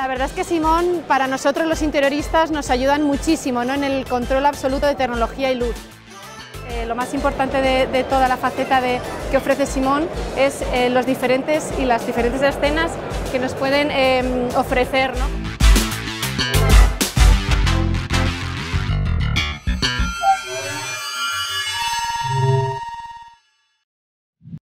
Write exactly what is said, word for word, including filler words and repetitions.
La verdad es que Simón, para nosotros los interioristas, nos ayudan muchísimo, ¿no?, en el control absoluto de tecnología y luz. Eh, lo más importante de, de toda la faceta de, que ofrece Simón es eh, los diferentes y las diferentes escenas que nos pueden eh, ofrecer, ¿no?